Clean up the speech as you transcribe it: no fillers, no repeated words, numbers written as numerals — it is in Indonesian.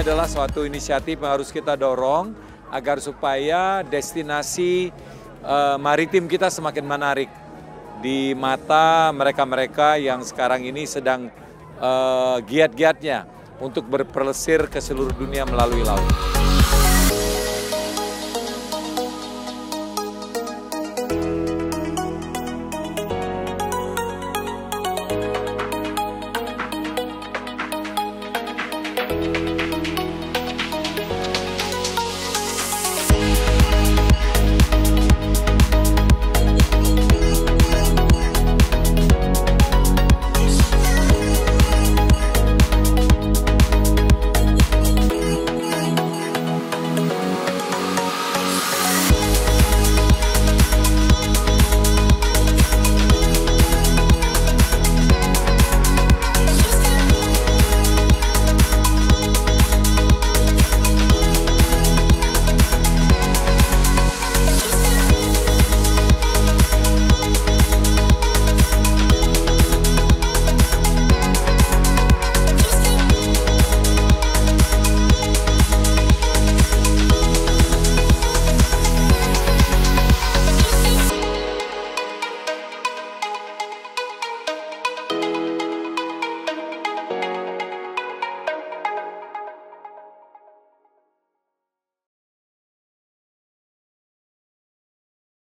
adalah suatu inisiatif yang harus kita dorong agar supaya destinasi maritim kita semakin menarik di mata mereka-mereka yang sekarang ini sedang giat-giatnya untuk berpelesir ke seluruh dunia melalui laut.